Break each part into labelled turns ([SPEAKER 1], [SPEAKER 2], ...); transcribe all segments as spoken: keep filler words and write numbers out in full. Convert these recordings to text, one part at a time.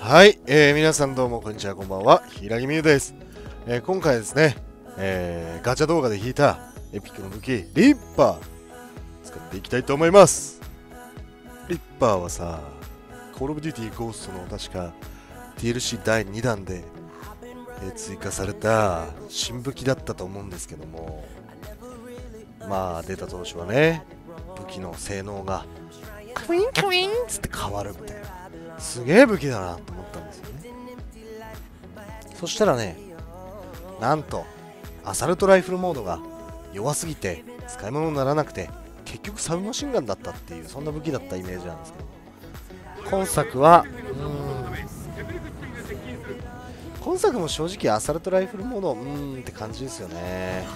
[SPEAKER 1] はい、えー、皆さんどうもこんにちは、こんばんは、平木美優です。えー、今回はですね、えー、ガチャ動画で引いたエピックの武器リッパー使っていきたいと思います。リッパーはさ、コールオブデューティーゴーストの確か ディーエルシー だいにだんで、えー、追加された新武器だったと思うんですけども、まあ出た当初はね、武器の性能がクインクインつって変わるみたいな、すげえ武器だなと思ったんですよね。そしたらね、なんとアサルトライフルモードが弱すぎて使い物にならなくて、結局サブマシンガンだったっていう、そんな武器だったイメージなんですけど、今作はうーん今作も正直アサルトライフルモードうーんって感じですよね。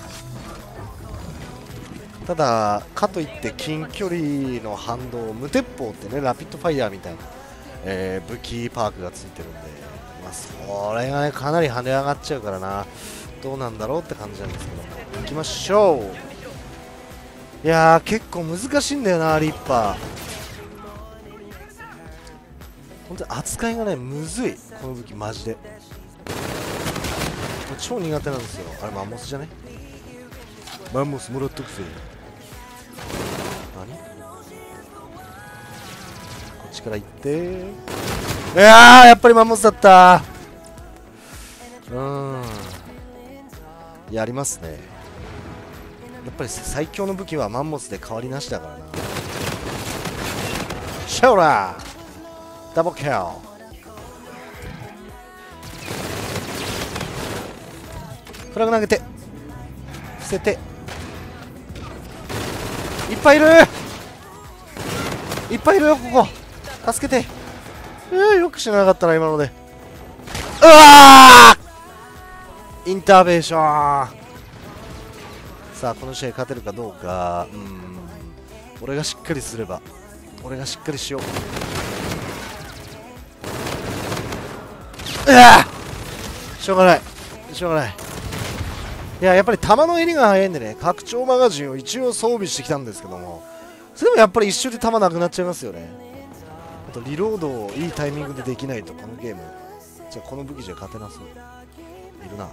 [SPEAKER 1] ただかといって近距離の反動、無鉄砲ってね、ラピッドファイヤーみたいな、えー、武器パークがついてるんで、まあ、それがねかなり跳ね上がっちゃうからな、どうなんだろうって感じなんですけども、行きましょう。いやー結構難しいんだよな、リッパー。本当に扱いがねむずい、この武器マジで超苦手なんですよ。あれマンモスじゃね、マンモスもらっとくぜ。何、こっちから行って、いやーやっぱりマンモスだった。うーん、やりますね。やっぱり最強の武器はマンモスで変わりなしだからな。シャオラーダブルキル、フラグ投げて捨てて、いっぱいいるいっぱいいるよ、ここ助けて。えー、よく死ななかったな今ので。うわーインターベーション。さあこの試合勝てるかどうか。うーん、俺がしっかりすれば、俺がしっかりしよう。うわーしょうがないしょうがない。いややっぱり弾の襟が速いんでね、拡張マガジンを一応装備してきたんですけども、それでもやっぱり一瞬で弾なくなっちゃいますよね。あとリロードをいいタイミングでできないと、このゲームじゃあこの武器じゃ勝てなそう。いるな。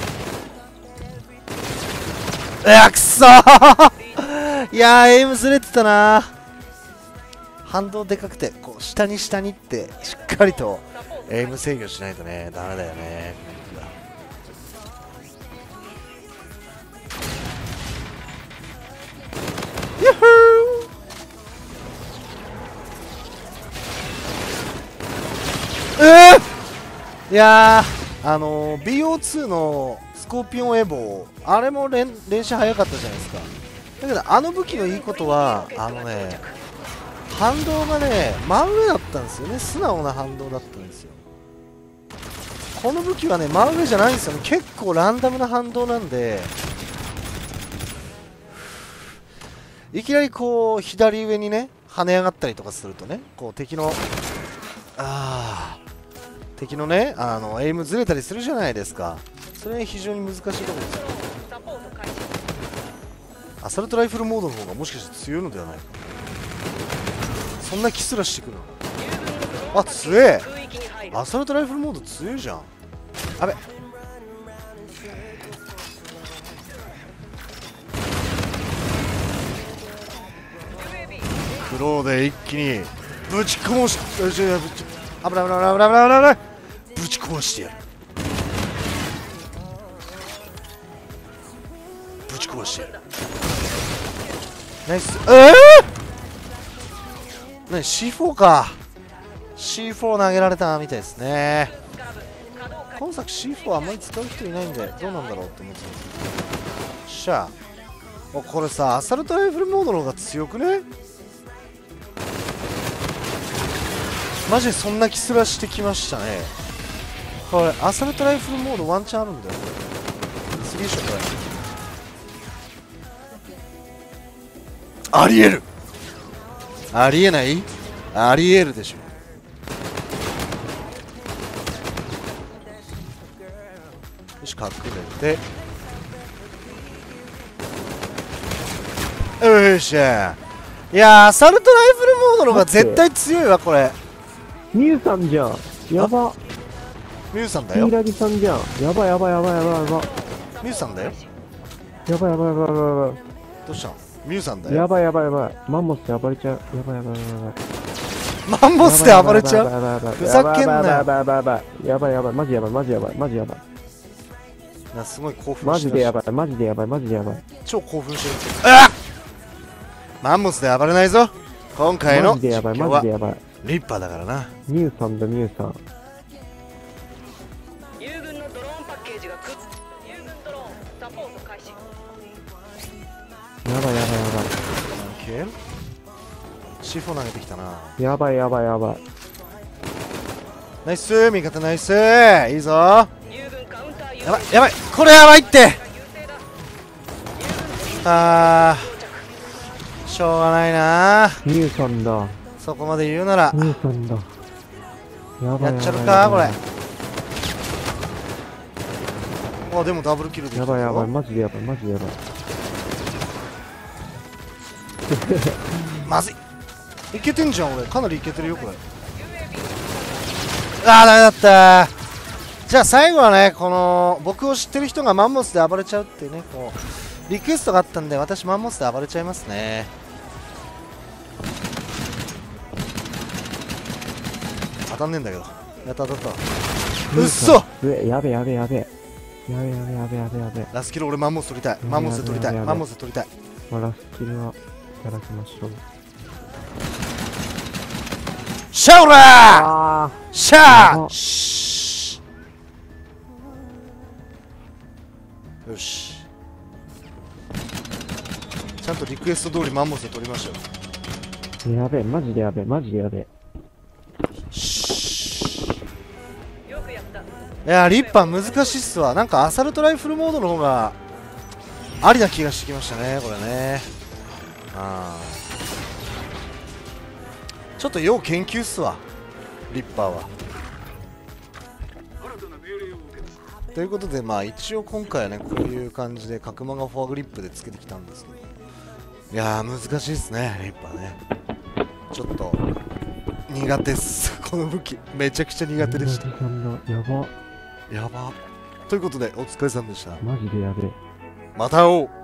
[SPEAKER 1] うわくそーいやーエイムずれてたな。反動でかくてこう下に下にってしっかりとエイム制御しないとねダメだよね。ユッフー。えー、いやーあのー、ビーオーツー のスコーピオンエボー、あれも連連射早かったじゃないですか。だけどあの武器のいいことはあのね、反動がね真上だったんですよね。素直な反動だったんですよ。この武器はね真上じゃないんですよね。結構ランダムな反動なんで、いきなりこう左上にね跳ね上がったりとかするとね、こう敵のあー敵のねあのエイムずれたりするじゃないですか。それ非常に難しいところですよ。アサルトライフルモードの方がもしかして強いのではないか。そんな気すらしてくるの。あ、強え。アサルトライフルモード強いじゃん。あべ、フローで一気にぶち壊し、危ない危ない危ない危ない危ない危ない、ぶち壊してやる。ぶち壊してやる。ナイス。ええー、何 シーフォー か。 シーフォー 投げられたみたいですね。今作 シーフォー あんまり使う人いないんでどうなんだろうって思ってます。しゃあ、これさアサルトライフルモードの方が強くね。マジでそんな気すらしてきましたね。これアサルトライフルモードワンチャンあるんだよ。すげえしょこれ。ありえる、ありえない、ありえるでしょ。よし隠れて、よっしゃ。いやーアサルトライフルモードの方が絶対強いわこれ。
[SPEAKER 2] ミュウさんじゃん。 やば。
[SPEAKER 1] ミュウさんだよ。
[SPEAKER 2] ヒイラギさんじゃん。やばいやばいやばいやばいやばい。
[SPEAKER 1] ミュウさんだよ。
[SPEAKER 2] やばいやばいやばいやばいやばい。
[SPEAKER 1] どうしたの？ミュウさんだよ。
[SPEAKER 2] やばいやばいやばい。マンモスで暴れちゃう。やばいやばいやばいやばい。
[SPEAKER 1] マンモスで暴れちゃう。ふざけんなよ。
[SPEAKER 2] やばいやばいやばい。やばいやばい。マジやばいマジやばいマジやばい。
[SPEAKER 1] な、すごい興奮して
[SPEAKER 2] マジでやばいマジでやばいマジでやばい。
[SPEAKER 1] 超興奮してる。あっ、マンモスで暴れないぞ。今回の
[SPEAKER 2] マジでやばい
[SPEAKER 1] 実況は
[SPEAKER 2] マジでやばい。
[SPEAKER 1] リッパーだからな。
[SPEAKER 2] ミュウさんだミュウさん。
[SPEAKER 3] 友軍のドローンパッケージがく友軍ドローンサポート開始。
[SPEAKER 2] やばいやばいやば
[SPEAKER 1] 消える？シフォ投げてきたな。
[SPEAKER 2] い。やばいやばいやばい。
[SPEAKER 1] ナイス、味方ナイス、いいぞ。
[SPEAKER 3] 友軍カウンター優勢。
[SPEAKER 1] やばいやばい、これやばいって。
[SPEAKER 3] 優勢だ。
[SPEAKER 1] あー、しょうがないな。
[SPEAKER 2] ミュウさんだ。
[SPEAKER 1] そこまで言うなら
[SPEAKER 2] ミュウさんだ。やばいやばいやばい。
[SPEAKER 1] やっちゃうかこれ。あ、でもダブルキルできたぞ。
[SPEAKER 2] やばいやばいマジでやばいマジでやばい。
[SPEAKER 1] まずい。いけてんじゃん俺。かなりいけてるよこれ。あー、ダメだった。じゃあ最後はね、この僕を知ってる人がマンモスで暴れちゃうっていうね、こうリクエストがあったんで、私マンモスで暴れちゃいますね。当たんねえんだけど。やった当たった。うっそ。
[SPEAKER 2] え、やべやべやべ。やべやべやべやべやべ。
[SPEAKER 1] ラスキル俺マンモス取りたい。マンモスで取りたい。マンモスで取りたい。
[SPEAKER 2] まあ、ラスキルはいただきましょう。
[SPEAKER 1] シャオラー
[SPEAKER 2] ああ。
[SPEAKER 1] シャ
[SPEAKER 2] やば
[SPEAKER 1] ーシーよし。ちゃんとリクエスト通りマンモスで取りましたよ。
[SPEAKER 2] やべえ、マジでやべえ、マジでやべえ。
[SPEAKER 3] よくやった。
[SPEAKER 1] いやー、リッパー難しいっすわ。なんかアサルトライフルモードの方がありな気がしてきましたね、これね。あー、ちょっと要研究っすわ、リッパーは。ということで、まあ一応今回はね、こういう感じで角間がフォアグリップでつけてきたんですけど、いやー難しいっすね、リッパーね。ちょっと苦手っすこの武器めちゃくちゃ苦手でした。
[SPEAKER 2] やば。
[SPEAKER 1] やば。ということでお疲れさんでした。
[SPEAKER 2] マジでやべえ。
[SPEAKER 1] また会おう。